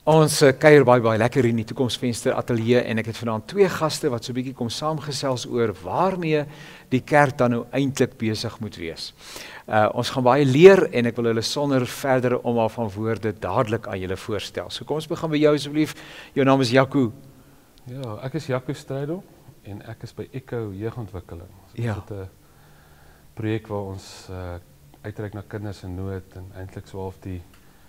Ons kuier baie lekker in die Toekomsvenster ateljee en ek het vanaand 2 gaste wat so 'n bietjie kom saamgesels oor waarmee die kerk dan nou eintlik besig moet wees. Ons gaan baie leer en ek wil hulle sonder verdere omhaal van woorde dadelik aan julle voorstel. So kom ons begin by jou asseblief. Jou naam is Jaco. Ja, ek is Jaco Strydom en ek is by Echo Jeugontwikkeling. Ja. Ons het 'n projek waar ons uitreik na kinders in nood en eintlik so half die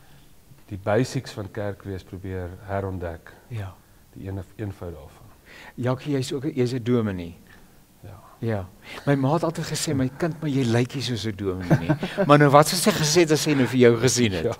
basics van kerkwees probeer herontdek. Ja. Die eenvoud daarvan. Jaco, jy's 'n dominee. Ja. Ja. My ma het altyd gesê, my kind, maar jy lyk nie soos 'n dominee nie. Maar nou wat sy gesê het as sy nou vir jou gesien het.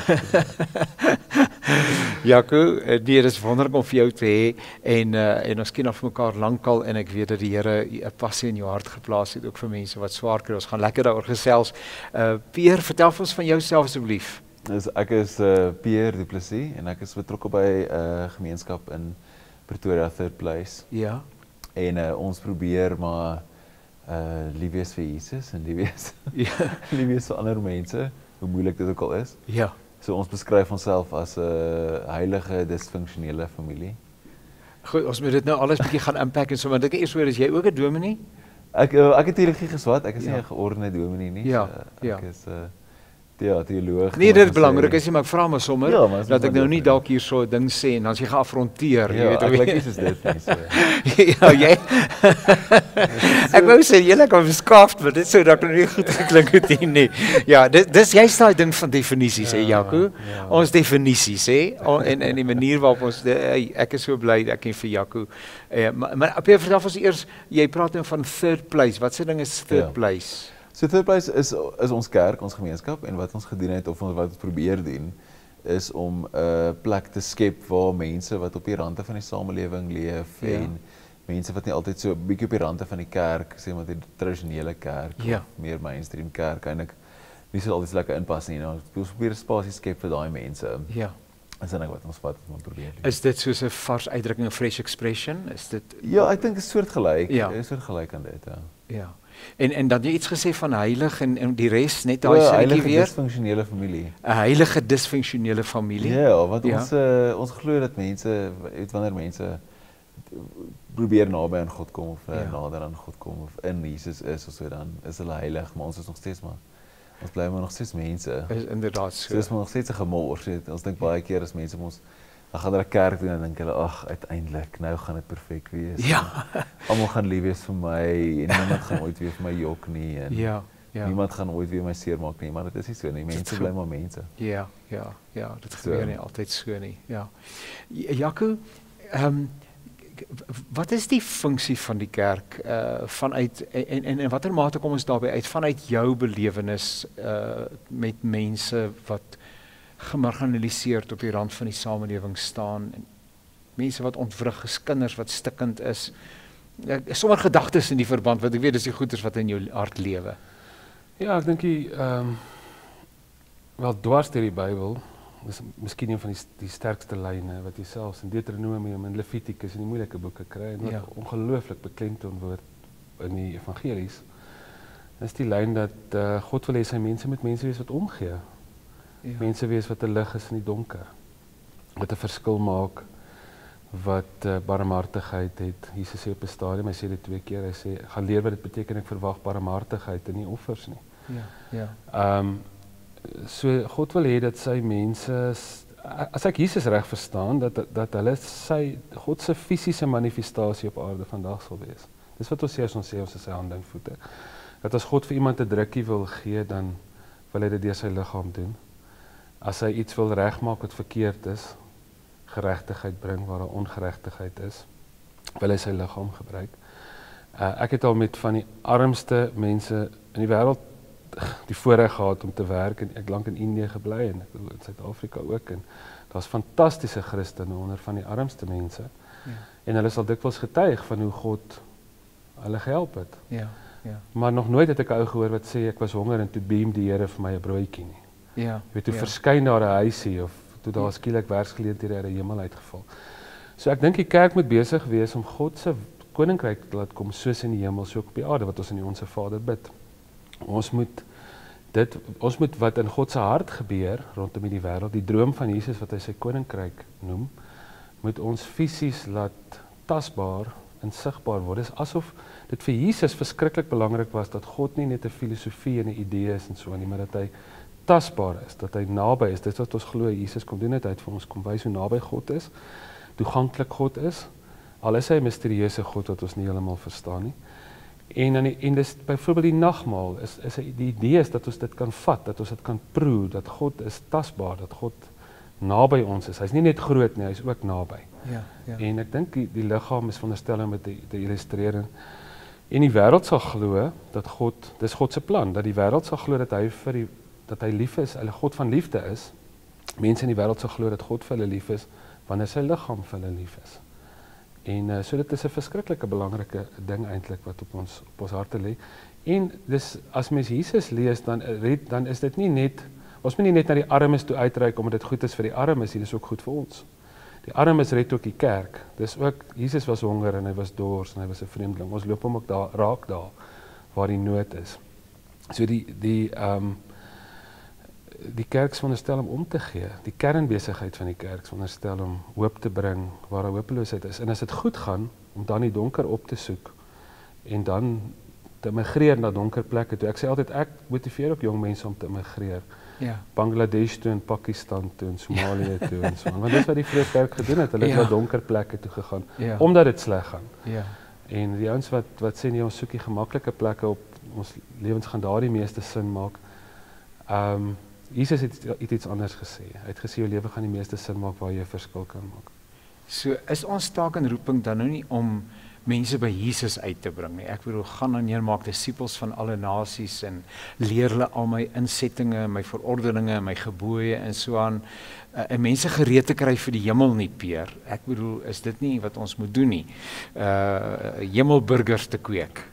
Ja. Jaco, dit is wonderlik om vir jou te hê en ons ken af mekaar lankal en ek weet dat die Here 'n passie in jou hart geplaas het ook vir mense wat swaar kry. Ons gaan lekker daaroor gesels. Pierre, vertel vir ons van jouself asseblief. Ek is Pierre Du Plessis en ek is betrokke by gemeenskap in Pretoria Third Place. Ja. En ons probeer maar lief wees vir Jesus en lief wees vir ander mense, hoe moeilik dit ook al is. Ja. So ons beskryf onsself as 'n heilige disfunksionele familie. Goed, ons moet dit nou alles bietjie gaan unpack en so, maar dink eers hoor, is jy ook 'n dominee? Ek het teologie geswat, ek is nie 'n geordende dominee nie. Ja, so, ek is teoloog. Nee, dit is belangrik, is nie, maar ek vra maar sommer, ja, maar dat ek nou nie dalk hier so 'n ding sê en dan as jy geafronteer, jy weet ek lyk nie soos dit nie, so. Ja, jy. Ek wou sê jy lyk beskaafd, maar dit sou dalk nou nie goed geklink het nie. Ja, dis jy's daai ding van definisies, hè, Jaco. Ja. Ons definisies, hè, en die manier waarop ons ek is so bly ek ken vir Jaco. Maar op jy vertel ons eers, jy praat nou van third place. Wat se ding is third place? So Third Place is ons kerk, ons gemeenskap, en wat ons gedoen het, of wat ons probeer doen, is om 'n plek te skep waar mense wat op die rande van die samelewing leef, en mense wat nie altyd so 'n bietjie op die rande van die kerk, sê maar die tradisionele kerk, of meer mainstream kerk, eintlik nie so altyd lekker inpas nie. Nou, ons probeer 'n spasie skep vir daai mense. Ja. Is dit wat ons probeer doen. Is dit soos 'n vars uitdrukking, 'n fresh expression? Is dit? Ja, ek dink 'n soort gelyk. Ja. 'n soort gelyk aan dit, ja. Ja. En dan jy iets gesê van heilig en die res net daai sinetjie weer. 'n heilige disfunksionele familie. 'n heilige disfunksionele familie. Ja, want ons glo dat mense, wanneer mense probeer naby aan God kom of nader aan God kom of in Jesus is of so, dan is hulle heilig, maar ons is nog steeds ons bly maar nog steeds mense. Is inderdaad so. So is maar nog steeds 'n gemors. Ons dink baie keer as mense dan gaan hulle kerk doen en dink hulle, ag, uiteindelik, nou gaan dit perfek wees. Ja. Almal gaan lief wees vir my en niemand gaan ooit weer vir my jok nie en niemand gaan ooit weer my seermaak nie, maar dit is nie so nie. Mense bly maar mense. Ja, dit gebeur nie altyd so nie. Ja. Jaco, wat is die funksie van die kerk vanuit en watter mate kom ons daarby uit vanuit jou belewenis met mense wat gemarginaliseerd op die rand van die samelewing staan, en mense wat ontwrig is, kinders wat stikkend is, sommer gedagtes in die verband, want ek weet dis die goeders wat in jou hart lewe. Ja, ek dink wel dwars deur die Bybel, is miskien een van die sterkste lyne wat jy selfs in Deuteronomium en Levitikus en die moeilike boeke kry, en wat ongelooflik beklemtoon word in die evangelies, is die lyn dat God wil hê sy mense moet mense wees wat omgee. Mense wees wat 'n lig is in die donker, wat 'n verskil maak, wat barmhartigheid het. Jesus sê op 'n stadium, hy sê dit 2 keer, hy sê, gaan leer wat dit beteken, ek verwag barmhartigheid en nie offers nie. So God wil hê dat sy mense, as ek Jesus reg verstaan, dat hulle God se fisiese manifestasie op aarde vandag sal wees. Dis wat ons sê as ons is sy hande en voete. Dat as God vir iemand 'n drukkie wil gee, dan wil hy dit deur sy liggaam doen. As hy iets wil regmaak wat verkeerd is, geregtigheid bring waar daar ongeregtigheid is, wil hy sy liggaam gebruik. Ek het al met van die armste mense in die wêreld die voorreg gehad om te werk, en ek lank in Indië gebly en ek in Suid-Afrika ook, en daar's fantastiese Christene onder van die armste mense. En hulle sal dikwels getuig van hoe God hulle gehelp het. Maar nog nooit het ek 'n ou gehoor wat sê ek was honger en toe beam die Here vir my 'n broodjie nie. Jy weet, toe verskyn daar 'n huisie, of toe daar skielik werksgeleenthede uit die hemel uitgeval. So ek dink die kerk moet besig wees om God se koninkryk te laat kom, soos in die hemel, so ook op die aarde, wat ons in die Onse Vader bid. Ons moet ons moet wat in God se hart gebeur rondom die wêreld, die droom van Jesus wat hy sy koninkryk noem, moet ons fisies laat tasbaar en sigbaar word. Dit is asof dit vir Jesus verskriklik belangrik was dat God nie net 'n filosofie en 'n idee is en so nie, maar dat hy tasbaar is, dat hy naby is. Dit is wat ons glo Jesus kom doen, het hy het vir ons kom wys hoe naby God is, toeganklik God is, al is hy 'n misterieuse God wat ons nie heeltemal verstaan nie. En dis byvoorbeeld die nagmaal is die idee is dat ons dit kan vat, dat ons dit kan proe, dat God is tasbaar, dat God naby ons is. Hy's nie net groot nie, hy's ook naby. Ja. En ek dink die liggaam is veronderstel om dit te illustreer. En die wêreld sal glo dat dis God se plan, dat die wêreld sal glo dat hy lief is, hy 'n God van liefde is. Mense in die wêreld sal glo dat God vir hulle lief is wanneer sy liggaam vir hulle lief is. En so dit is 'n verskriklike belangrike ding eintlik wat op ons harte lê. En dis as mens Jesus lees dan is dit nie net ons moet nie net na die armes toe uitreik omdat dit goed is vir die armes, dit is ook goed vir ons. Die armes red ook die kerk. Dis ook Jesus was honger en hy was dors en hy was 'n vreemdeling. Ons loop hom ook raak daar waar die nood is. So die kerk is veronderstel om te gee. Die kernbesigheid van die kerk is veronderstel om hoop te bring waar daar hopeloosheid is. En as dit goed gaan, om dan die donker op te soek en dan te migreer na donker plekke toe. Ek sê altyd, ek motiveer ook jong mense om te migreer. Ja. Bangladesh toe en Pakistan toe en Somalië toe en so. Want dis wat die Vrye Kerk gedoen het. Hulle het na donker plekke toe gegaan omdat dit sleg gaan. Ja. En die ouens wat sê nee, ons soek die gemaklike plekke op, ons lewens gaan daar die meeste sin maak. Jesus het iets anders gesê. Hy het gesê jou lewe gaan die meeste sin maak waar jy 'n verskil kan maak. So is ons taak en roeping dan nou nie om mense by Jesus uit te bring nie. Ek bedoel, gaan dan neermaak disippels van alle nasies en leer hulle al my insettinge, my verordeninge, my gebooie en so aan, en mense gereed te kry vir die hemel nie, Peer. Ek bedoel, is dit nie wat ons moet doen nie? Hemelburgers te kweek.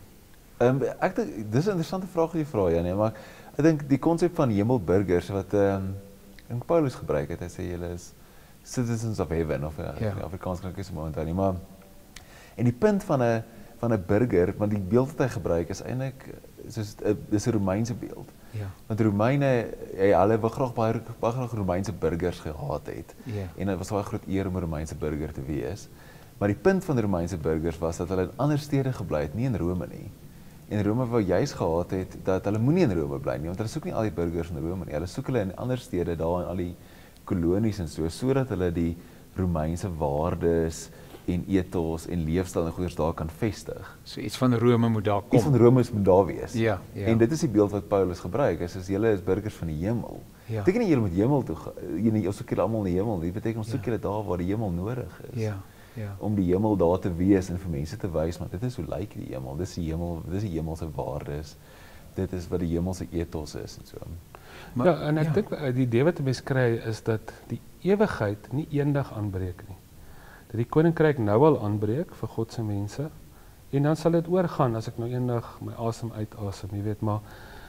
Ek dink dis 'n interessante vraag wat jy vra, Janie, maar ek dink die konsep van hemelburgers wat in Paulus gebruik het, hy sê julle is citizens of heaven, of Afrikaans kan ek nie so mooi onthou nie, maar en die punt van 'n burger, want die beeld wat hy gebruik is eintlik dis 'n Romeinse beeld. Ja. Want Romeine, hulle wou graag baie graag Romeinse burgers gehad het. Ja. En dit was baie groot eer om 'n Romeinse burger te wees. Maar die punt van die Romeinse burgers was dat hulle in ander stede gebly het, nie in Rome nie. En Rome wou juis gehad het dat hulle moenie in Rome bly nie, want hulle soek nie al die burgers in Rome nie. Hulle soek hulle in ander stede daar in al die kolonies en sodat hulle die Romeinse waardes en ethos en leefstyl en goeders daar kan vestig. So iets van Rome moet daar kom. Iets van Rome moet daar wees. Ja. En dit is die beeld wat Paulus gebruik, is julle is burgers van die hemel. Ja. Beteken nie julle moet hemel toe gaan, ons soek julle almal in die hemel nie, dit beteken ons soek julle daar waar die hemel nodig is. Ja. Om die hemel daar te wees en vir mense te wys, maar dit is hoe lyk die hemel, dis die hemelse waardes, dit is wat die hemelse ethos is en so. Maar, ja, en ek dink die idee wat 'n mens kry is dat die ewigheid nie eendag aanbreek nie. Dat die koninkryk nou al aanbreek vir God se mense en dan sal dit oorgaan as ek nou eendag my asem uitasem, jy weet, maar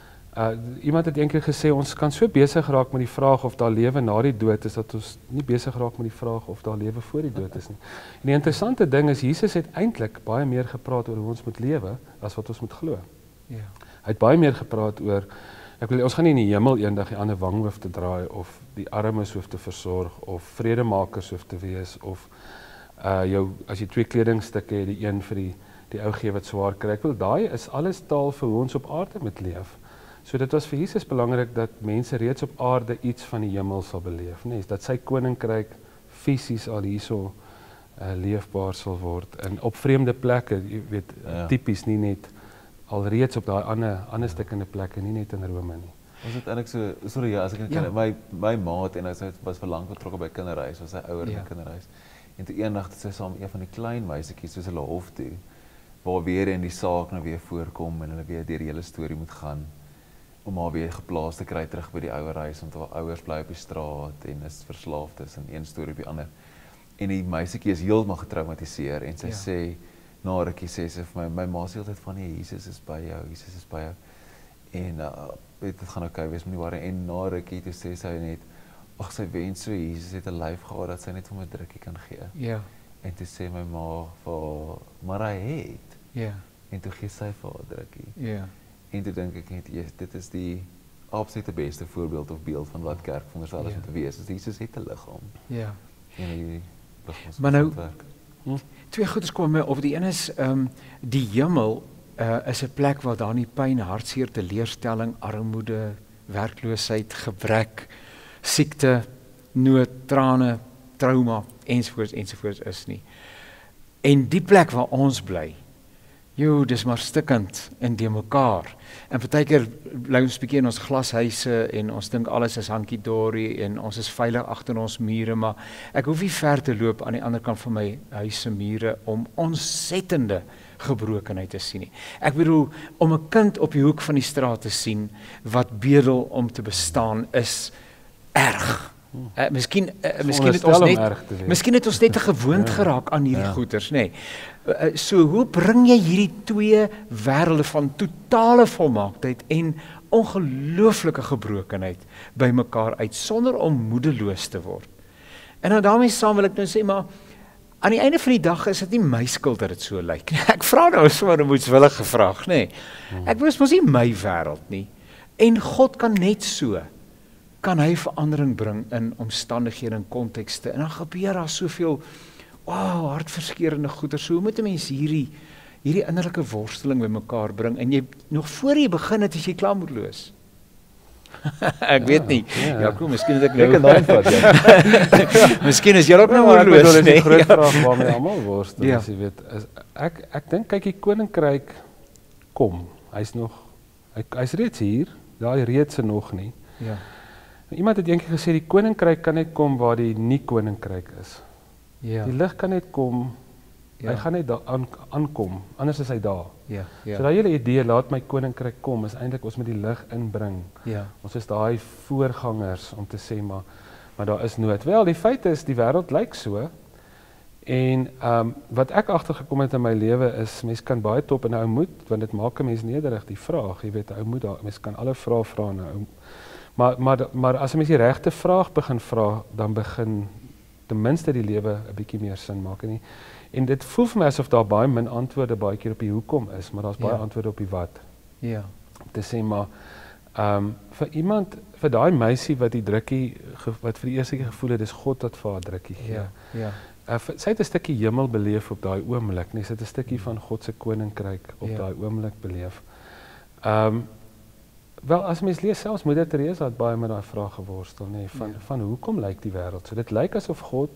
iemand het eendag gesê ons kan so besig raak met die vraag of daar lewe na die dood is dat ons nie besig raak met die vraag of daar lewe voor die dood is nie. En die interessante ding is Jesus het eintlik baie meer gepraat oor hoe ons moet lewe as wat ons moet glo. Ja. Hy het baie meer gepraat oor ons gaan nie in die hemel eendag die ander wang hoef te draai of die armes hoef te versorg of vredemakers hoef te wees of as jy 2 kledingstukke het, die een vir die ou gee wat swaar kry. Ek wil daai is alles taal vir hoe ons op aarde moet leef. So dit was vir Jesus belangrik dat mense reeds op aarde iets van die hemel sal beleef, nee, dat sy koninkryk fisies al hierso leefbaar sal word en op vreemde plekke, jy weet, tipies nie net alreeds op daai ander stukkende plekke, nie net in Rome nie. Was dit eintlik so, sorry as ek my maat en hy was vir lank betrokke by kinderhuis, was hy ouer in kinderhuis. En toe eendag het sy saam een van die klein meisietjies soos hulle hof toe, waar weer in die saak nou weer voorkom en hulle weer deur die hele storie moet gaan om haar weer geplaas te kry terug by die ouerhuis, want haar ouers bly op die straat en is verslaafd is en een storie op die ander. En die meisietjie is heeltemal getraumatiseer en sy sê na rukkie sê sy vir my ma sê altyd van Jesus is by jou, Jesus is by jou. En dit gaan okay wees, moenie worry. En na rukkie toe sê sy net, ag sy wens so Jesus het 'n lyf gehad dat sy net vir my 'n drukkie kan gee. Ja. En toe sê my ma vir maar hy het. Ja. En toe gee sy vir haar 'n drukkie. Ja. En toe dink ek net, dit is die absoluut die beste voorbeeld of beeld van wat kerk veronderstel is om te wees. Jesus het 'n liggaam. Ja. En die liggaam Maar nou, werk. Twee goeders kom my op. Die een is die hemel is 'n plek waar daar nie pyn, hartseer, teleurstelling, armoede, werkloosheid, gebrek, siekte, nood, trane, trauma ensovoorts is nie. En die plek waar ons bly, dis maar stikkend en de mekaar. En partykeer bly ons bietjie in ons glashuise en ons dink alles is hankie-dorie en ons is veilig agter ons mure, maar ek hoef nie ver te loop aan die ander kant van my huis se mure om ontsettende gebrokenheid te sien nie. Ek bedoel, om 'n kind op die hoek van die straat te sien wat bedel om te bestaan is erg. Miskien het ons net te gewoond geraak aan hierdie goeters, nê. So hoe bring jy hierdie twee wêrelde van totale volmaaktheid en ongelooflike gebrokenheid bymekaar uit sonder om moedeloos te word? En dan daarmee saam wil ek nou sê, maar aan die einde van die dag is dit nie my skuld dat dit so lyk. Ek vra nou sommer 'n moedswillige vraag, nê. Ek wens mos nie my wêreld nie. En God kan net so kan hy verandering bring in omstandighede en kontekste. En dan gebeur daar soveel hartverskeurende goeie. So moet 'n mens hierdie innerlike worsteling bymekaar bring en jy nog voor jy begin het as jy klaar moedeloos. Ek weet nie. Kom, miskien het ek nou. Miskien is jy ook nou moedeloos, nee. Die groot vraag waarmee almal worstel, as jy weet, is ek dink kyk die koninkryk kom. Hy's reeds hier. Daai reeds nog nie. Ja. Iemand het eendag gesê die koninkryk kan net kom waar die nie koninkryk is. Ja. Die lig kan net kom. Hy gaan net daar aankom, anders is hy daar. Ja. So daai hele idee laat my koninkryk kom is eintlik ons moet die lig inbring. Ja. Ons is daai voorgangers om te sê maar daar is nood. Wel, die feit is die wêreld lyk so. En wat ek agtergekom het in my lewe is mens kan baie top in 'n ou moed, want dit maak 'n mens nederig die vraag, jy weet 'n ou moed daar, mens kan alle vrae vra nou. Maar as 'n mens die regte vraag begin vra, dan begin ten minste die lewe 'n bietjie meer sin maak en dit voel vir my asof daar baie min antwoorde baie keer op die hoekom is, maar daar's baie antwoorde op die wat. Ja. Om te sê maar vir daai meisie wat die drukkie wat vir die eerste keer gevoel het dis God wat vir haar drukkie gee. Ja. Sy het 'n stukkie hemel beleef op daai oomblik, nee, sy het 'n stukkie van God se koninkryk op daai oomblik beleef. Wel, as mens lees, selfs Moeder Teresa het baie met daai vraag geworstel, nê, van hoekom lyk die wêreld so? Dit lyk asof God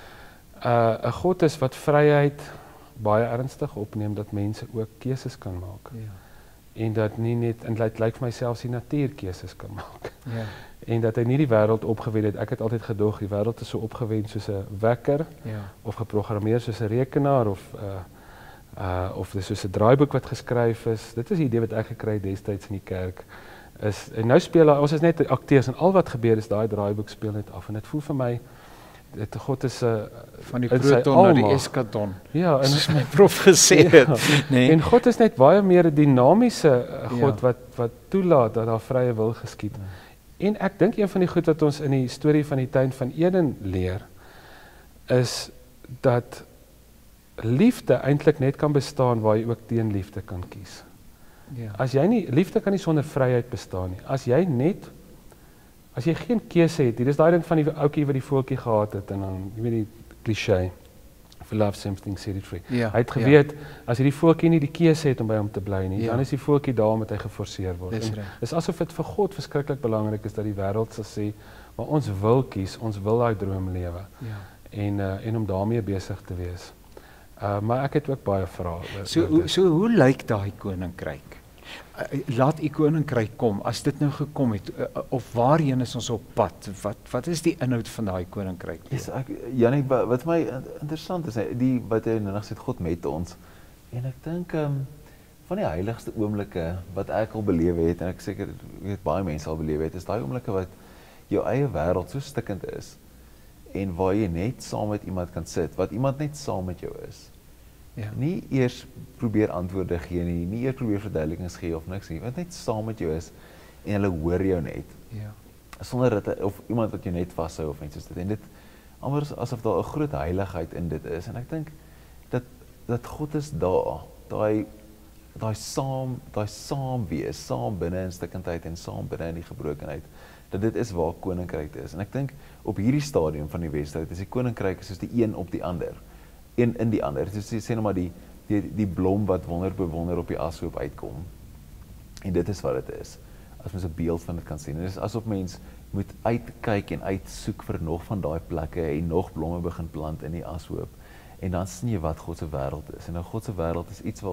'n God is wat vryheid baie ernstig opneem, dat mense ook keuses kan maak. Ja. En dat nie net, en dit lyk vir my selfs die natuur keuses kan maak. Ja. En dat hy nie die wêreld opgewend het. Ek het altyd gedog die wêreld is so opgewend soos 'n wekker, of geprogrammeer soos 'n rekenaar, of dis soos 'n draaiboek wat geskryf is. Dit is die idee wat ek gekry het destyds in die kerk. En nou speel ons is net akteurs en al wat gebeur is daai draaiboek speel net af en dit voel vir my God is van die proton na die eskaton. Ja, en soos my prof gesê het, nee. En God is net baie meer 'n dinamiese God wat toelaat dat daar vrye wil geskied. En ek dink een van die goed wat ons in die storie van die tuin van Eden leer is dat liefde eintlik net kan bestaan waar jy ook teen liefde kan kies. Ja. As jy nie liefde kan nie sonder vryheid bestaan nie. As jy geen keuse het, dis daai ding van die ouetjie wat die voeltjie gehad het en dan jy weet die cliché if you love something set it free. Ja, hy het geweet as hierdie voeltjie nie die keuse het om by hom te bly nie, dan is die voeltjie daar omdat hy geforseer word. Dis asof dit vir God verskriklik belangrik is dat die wêreld sal sê, maar ons wil kies, ons wil daai droom lewe. Ja. En om daarmee besig te wees. Maar ek het ook baie vrae. So hoe lyk daai koninkryk? Laat u koninkryk kom, as dit nou gekom het, of waarheen is ons op pad? Wat is die inhoud van daai koninkryk? Janie, wat vir my interessant is, wat hy nou gesê het, God met ons. En ek dink van die heiligste oomblikke wat ek al beleef het, en ek seker weet baie mense al beleef het, is daai oomblikke wat jou eie wêreld so stikkend is en waar jy net saam met iemand kan sit, wat iemand net saam met jou is. Ja. Nie eers probeer antwoorde gee nie, nie eers probeer verduidelikings gee of niks nie, wat net saam met jou is en hulle hoor jou net. Ja. Sonder dat of iemand wat jou net vashou of iets soos dit. En dit amper asof daar 'n groot heiligheid in dit is en ek dink dat God is daar. Daai daai saam wees, saam binne in stikkindheid en saam binne in die gebrokenheid, dat dit is waar koninkryk is. En ek dink op hierdie stadium van die wedstryd is die koninkryk soos die een op die ander, een in die ander. Dus sê nou maar die blom wat wonder op die ashoop uitkom. En dit is wat dit is. As mens 'n beeld van dit kan sien. En dit is asof mens moet uitkyk en uitsoek vir nog van daai plekke en nog blomme begin plant in die ashoop. En dan sien jy wat God se wêreld is. En nou God se wêreld is iets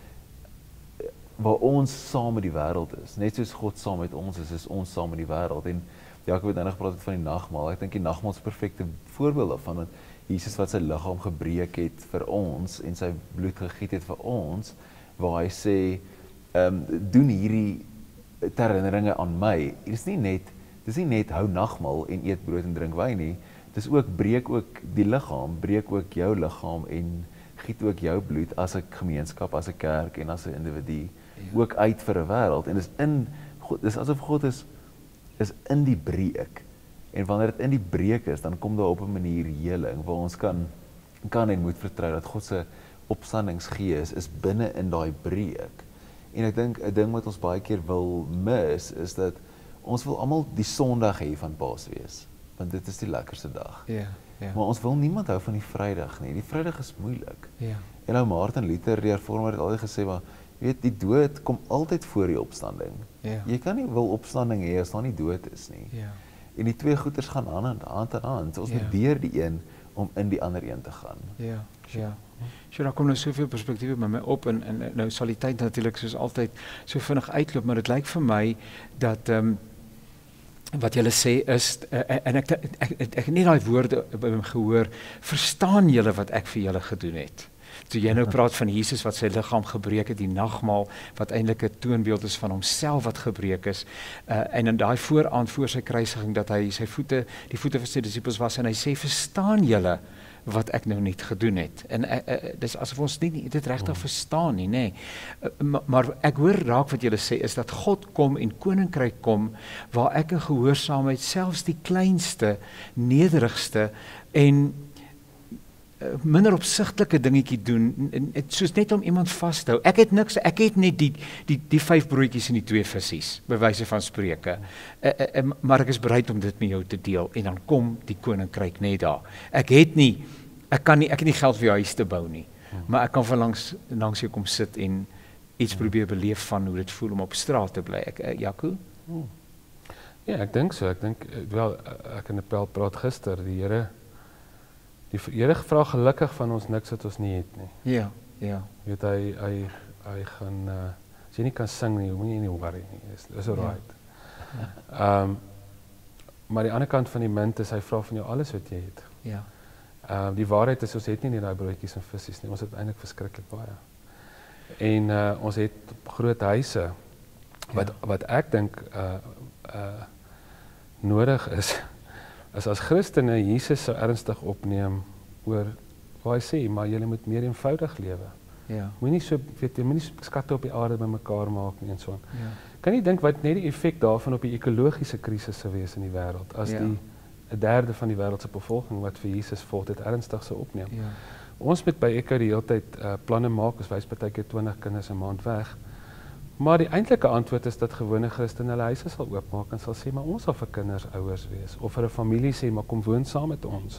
waar ons saam met die wêreld is. Net soos God saam met ons is ons saam met die wêreld. En Jakob het nou gepraat van die nagmaal. Ek dink die nagmaal is 'n perfekte voorbeeld daarvan, want Jesus wat sy liggaam gebreek het vir ons en sy bloed gegiet het vir ons, waar hy sê, doen hierdie ter herinneringe aan my. Dis nie net hou nagmaal en eet brood en drink wyn nie. Dis ook breek ook die liggaam, breek ook jou liggaam en giet ook jou bloed as 'n gemeenskap, as 'n kerk en as 'n individu ook uit vir 'n wêreld. En dis asof God is in die breek. En wanneer dit in die breek is, dan kom daar op 'n manier heling waar ons kan en moet vertrou dat God se opstandingsgees is binne in daai breek. En ek dink 'n ding wat ons baie keer wil mis is dat ons wil almal die Sondag hê van Paasfees, want dit is die lekkerste dag. Ja. Maar ons wil niemand hou van die Vrydag nie. Die Vrydag is moeilik. Ja. En nou Martin Luther, die hervormer, het altyd gesê, maar weet, die dood kom altyd voor die opstanding. Ja. Jy kan nie wil opstanding hê as daar nie dood is nie. Ja. En die twee goeters gaan hand aan hand. So ons moet deur die een om in die ander een te gaan. Ja. So daar kom nou soveel perspektiewe by my op en nou sal die tyd natuurlik soos altyd so vinnig uitloop, maar dit lyk vir my dat wat julle sê is en ek het nie daai woorde by hom gehoor, verstaan julle wat ek vir julle gedoen het? Toe jy nou praat van Jesus wat sy liggaam gebreek het, die nagmaal wat eintlik 'n toonbeeld is van homself wat gebreek is, en in daai vooraand voor sy kruisiging dat hy die voete van sy disippels was en hy sê, verstaan julle wat ek nou net gedoen het? En dis asof ons nie dit regtig verstaan nie, nê. Maar ek hoor raak wat julle sê is dat God kom en koninkryk kom waar ek in gehoorsaamheid selfs die kleinste, nederigste en minder opsigtelike dingetjie doen, soos net om iemand vas te hou. Ek het net die 5 broodjies en die 2 visse, by wyse van spreuke. Maar ek is bereid om dit met jou te deel, en dan kom die koninkryk net daar. Ek het nie geld vir jou huis te bou nie, maar ek kan van langs jou kom sit en iets probeer beleef van hoe dit voel om op straat te bly. Jaco? Ja, ek dink so. Ek dink, ek in 'n pel praat gister, die Here vra gelukkig van ons niks wat ons nie het nie. Ja. Weet hy gaan, as jy nie kan sing nie, moet jy nie worry nie, is alright. Maar die ander kant van die munt is, hy vra van jou alles wat jy het. Ja. Die waarheid is, ons het nie daai broodjies en visse nie, ons het eintlik verskriklik baie. En ons het groot huise, wat ek dink nodig is, as Christene Jesus sou ernstig opneem oor waar hy sê, maar julle moet meer eenvoudig lewe. Ja. Moenie so skatte op die aarde bymekaar maak nie en so aan. Ja. Kan jy dink wat net die effek daarvan op die ekologiese krisis sou wees in die wêreld as die 1/3 van die wêreld se bevolking wat vir Jesus volg dit ernstig sou opneem. Ja. Ons moet by Echo die hele tyd planne maak, ons wys partykeer 20 kinders 'n maand weg. Maar die eintlike antwoord is dat gewone Christene hulle huise sal oopmaak en sal sê, maar ons sal vir kinders ouers wees, of vir 'n familie sê, maar kom woon saam met ons.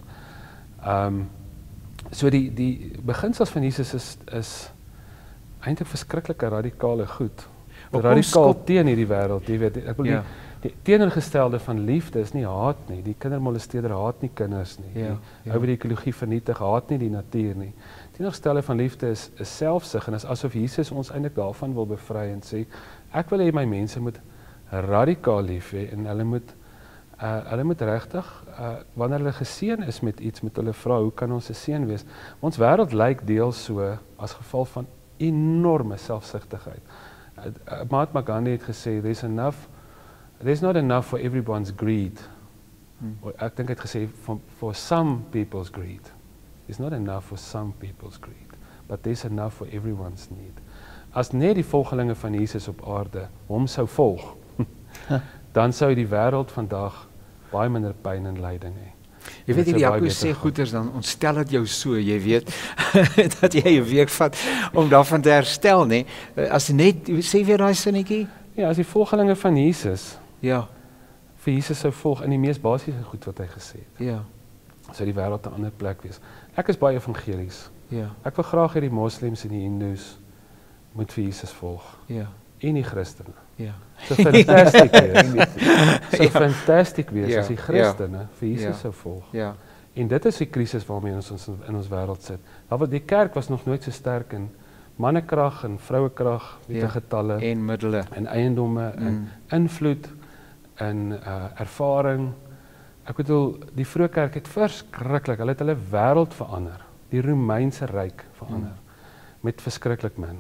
So die beginsels van Jesus is eintlik verskriklike radikale goed. Radikaal teen hierdie wêreld, jy weet, ek wil die teenoorgestelde van liefde is nie haat nie. Die kindermolesteerder haat nie kinders nie. Die ou wat die ekologie vernietig, haat nie die natuur nie. Teenoorgestelde van liefde is selfsug en is asof Jesus ons eintlik daarvan wil bevry en sê, ek wil hê my mense moet radikaal lief hê en hulle moet regtig wanneer hulle geseën is met iets, met hulle vra, hoe kan ons 'n seën wees? Ons wêreld lyk deels so as geval van enorme selfsugtigheid. Mahatma Gandhi het gesê, there's not enough for everyone's greed. Ek dink hy het gesê, for some people's greed. There's not enough for some people's greed, but there's enough for everyone's need. As net die volgelinge van Jesus op aarde hom sou volg, dan sou die wêreld vandag baie minder pyn en lyding hê. Jy weet die Jaco sê goeders, dan ontstel dit jou so, jy weet, dat jy 'n week vat om daarvan te herstel, nee. As net, sê weer daai sinnetjie? Ja, as die volgelinge van Jesus, Ja, vir Jesus sou volg in die mees basiese goed wat hy gesê het, ja, sou die wêreld 'n ander plek wees. Ek is baie evangelies. ja, Ek wil graag hê die moslems en die hindoes moet vir Jesus volg. ja, En die Christene. ja. So fantasties wees. So fantasties wees Ja, as die Christene vir Jesus ja. sou volg. Ja, En dit is die krisis waarmee ons in ons wêreld sit. Die kerk was nog nooit so sterk in mannekrag en vrouekrag met Ja. getalle en middele. en eiendomme en invloed en ervaring. Ek bedoel, die vroeë kerk het verskriklik, hulle het hulle wêreld verander. Die Romeinse ryk verander met verskriklik min.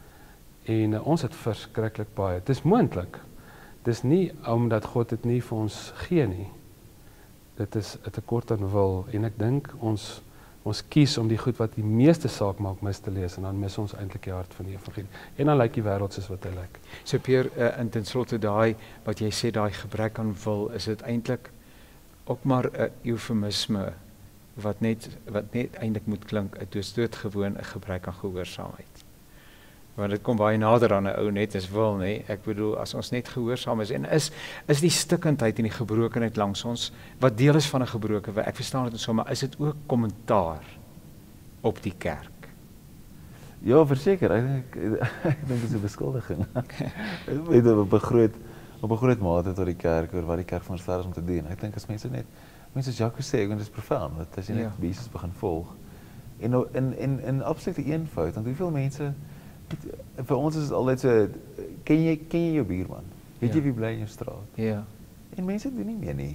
En ons het verskriklik baie. Dit is moontlik. Dis nie omdat God dit nie vir ons gee nie. Dit is 'n tekort aan wil en ek dink ons kies om die goed wat die meeste saak maak mis te lees en dan mis ons eintlik die hart van die evangelie. En dan lyk die wêreld soos wat hy lyk. So Pierre, in ten slotte daai wat jy sê, daai gebrek aan wil, is dit eintlik ook maar 'n eufemisme wat net eintlik moet klink, dit doodgewoon 'n gebrek aan gehoorsaamheid. Want dit kom baie nader aan 'n ou net as wil, nê. Ek bedoel, as ons net gehoorsaam is en is die stikkindheid en die gebrokenheid langs ons wat deel is van 'n gebroke wêreld. Ek verstaan dit en so, maar is dit ook kommentaar op die kerk? Ja, verseker. Ek dink dit is 'n beskuldiging. Weet jy, op 'n groot mate tot die kerk oor wat die kerk veronderstel is om te doen. Ek dink as mense soos Jaco sê, ek vind dit is profound, dat as jy net Jesus begin volg en in absolute eenvoud, want hoeveel mense vir ons is dit altyd so, ken jy jou buurman? Weet jy wie bly in jou straat? Ja. En mense doen nie meer nie.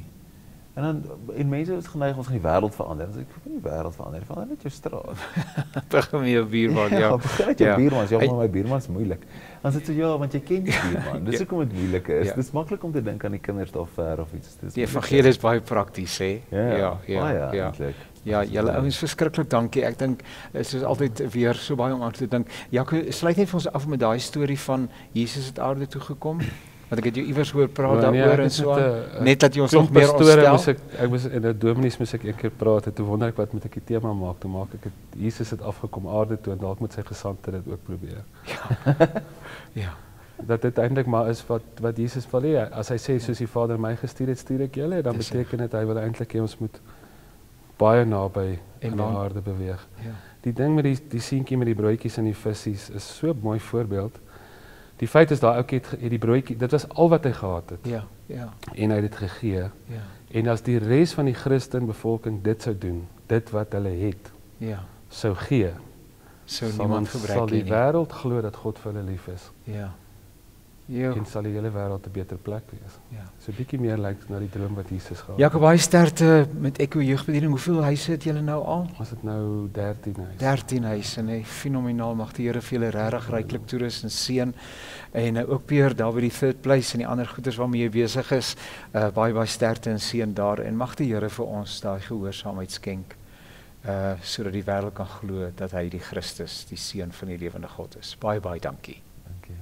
En mense is geneig ons gaan die wêreld verander. Dan sê ek, nie die wêreld verander, verander net jou straat. Begin met jou buurman, ja. Begin met jou buurman, ja, maar my buurman is moeilik. Dan sê jy, ja, want jy ken jou buurman. Dis hoekom dit moeilik is. Ja. Dit is maklik om te dink aan die kinders daar ver of iets. Die evangelie is baie prakties, hè? Ja. eintlik. Ja, julle ouens verskriklik dankie. Ek dink is altyd weer so baie om aan te dink. Jaco, sluit net vir ons af met daai storie van Jesus het aarde toe gekom. Want ek het jou iewers hoor praat daaroor en so. Net dat jy ons nog meer ontstel. Ek was in 'n dominees moes ek een keer praat en toe wonder ek wat moet ek die tema maak? Toe maak ek dit Jesus het afgekom aarde toe en dalk moet sy gesandte dit ook probeer. Ja. Dat dit eintlik maar is wat Jesus wil hê. As hy sê soos die Vader my gestuur het, stuur ek julle, dan beteken dit hy wil eintlik hê ons moet baie naby aan die aarde beweeg. Ja. Die ding met die seentjie met die broodjies en die visse is so 'n mooi voorbeeld. Die feit is daai ouetjie het die broodjie, dit was al wat hy gehad het. Ja. En hy het dit gegee. Ja. En as die res van die Christenbevolking dit sou doen, dit wat hulle het, sou gee, sou niemand gebrek hê nie. Sal die wêreld glo dat God vir hulle lief is. Ja. En sal die hele wêreld 'n beter plek wees. Ja. So 'n bietjie meer lyk na die droom wat Jesus gehad het. Jaco, baie sterkte met Echo Jeugbediening. Hoeveel huise het julle nou al? Ons het nou 13 huise. 13 huise, nee, fenomenaal. Mag die Here vir julle regtig ryklik toerus en seën. En ook Pierre daar by die Third Place en die ander goeders waarmee jy besig is, baie sterkte en seën daar en mag die Here vir ons daai gehoorsaamheid skenk. Sodat die wêreld kan glo dat hy die Christus, die seun van die lewende God is. Baie dankie. Dankie.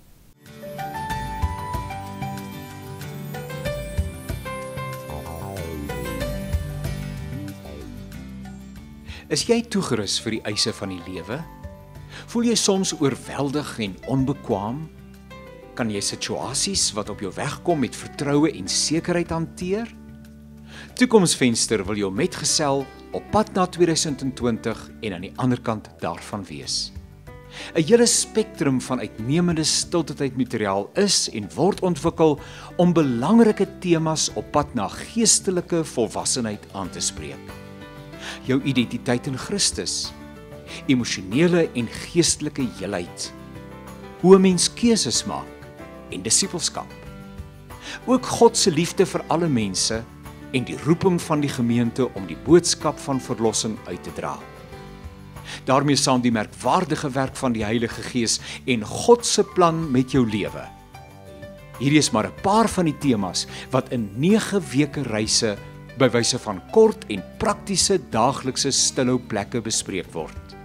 Is jy toegerus vir die eise van die lewe? Voel jy soms oorweldig en onbekwaam? Kan jy situasies wat op jou weg kom met vertroue en sekerheid hanteer? Toekomsvenster wil jou metgesel op pad na 2020 en aan die ander kant daarvan wees. 'n Hele spektrum van uitnemende stiltetydmateriaal is en word ontwikkel om belangrike temas op pad na geestelike volwassenheid aan te spreek. Jou identiteit in Christus, emosionele en geestelike heelheid, hoe 'n mens keuses maak en disippelskap. Ook God se liefde vir alle mense en die roeping van die gemeente om die boodskap van verlossing uit te dra. Daarmee saam die merkwaardige werk van die Heilige Gees en God se plan met jou lewe. Hierdie is maar 'n paar van die temas wat in 9 weke reise by wyse van kort en praktiese daaglikse stilhou plekke bespreek word.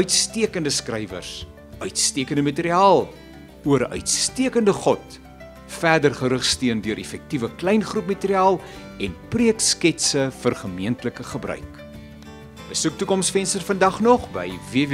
Uitstekende skrywers, uitstekende materiaal, oor 'n uitstekende God, verder gerugsteun deur effektiewe kleingroepmateriaal en preeksketse vir gemeentelike gebruik. Besoek Toekomsvenster vandag nog by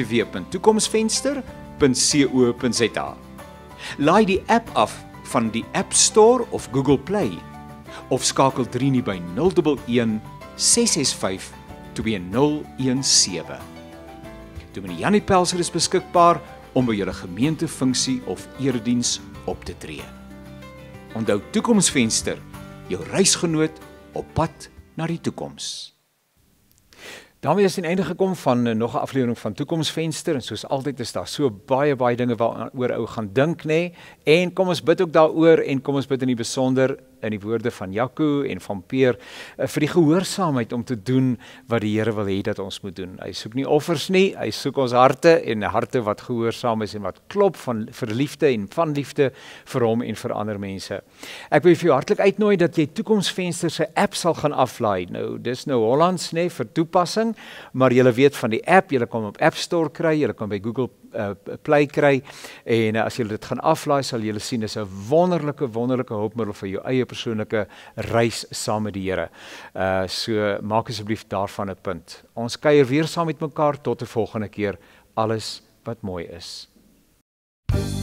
www.toekomsvenster.co.za. Laai die app af van die App Store of Google Play of skakel 39 by 011 665 2017. Dominee Janie Pelser is beskikbaar om by julle gemeentefunksie of erediens op te tree. Onthou Toekomsvenster, jou reisgenoot op pad na die toekoms. Daarmee is die einde gekom van nog 'n aflewering van Toekomsvenster en soos altyd is daar so baie dinge waaroor ou gaan dink, nê? En kom ons bid ook daaroor en kom ons bid in die besonder in die woorde van Jaco en van Peer vir die gehoorsaamheid om te doen wat die Here wil hê dat ons moet doen. Hy soek nie offers nie, hy soek ons harte en harte wat gehoorsaam is en wat klop vir liefde en van liefde vir hom en vir ander mense. Ek wil vir jou hartlik uitnooi dat jy Toekomsvenster se app sal gaan aflaai. Nou, dis nou Hollands, nê, vir toepassing, maar jy weet van die app, jy kan hom op App Store kry, jy kan by Google Play kry en as jy dit gaan aflaai sal jy sien dis 'n wonderlike hulpmiddel vir jou eie persoonlike reis saam met die Here. So maak asseblief daarvan 'n punt. Ons kuier weer saam met mekaar tot 'n volgende keer. Alles wat mooi is.